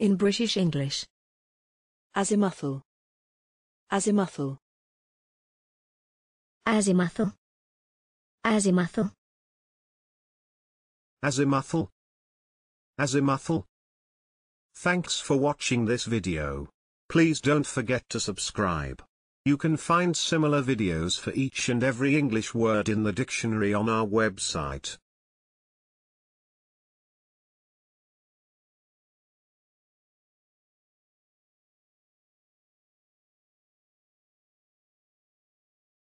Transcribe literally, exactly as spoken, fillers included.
In British English. Azimuthal. Azimuthal. Azimuthal. Azimuthal. Azimuthal. Azimuthal. Thanks for watching this video. Please don't forget to subscribe. You can find similar videos for each and every English word in the dictionary on our website.